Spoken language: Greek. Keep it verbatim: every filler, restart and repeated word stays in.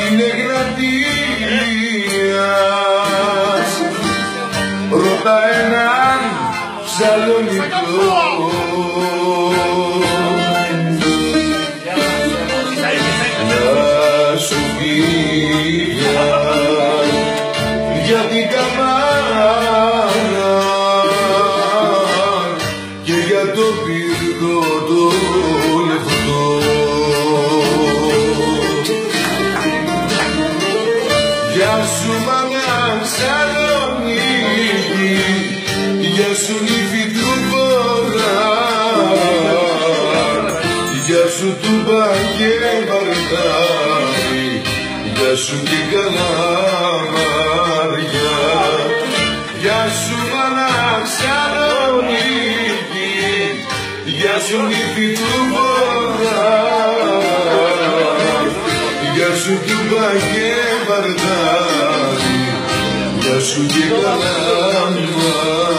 είναι Εγνατίας, ρώτα έναν Σαλονικό. Να σου πει για την καμάρα και για το πύργο το λεπτό. Γεια σου μάνα Σαλονίκη, γεια σου νύφη του Βορρά, γεια σου Τούμπα και Βαρδάρι, γεια σου και Καλαμάρια. Γεια σου μάνα Σαλονίκη, γεια σου νύφη του Βορρά, γεια σου Τούμπα και Βαρδάρι, γεια σου και Καλαμάρια.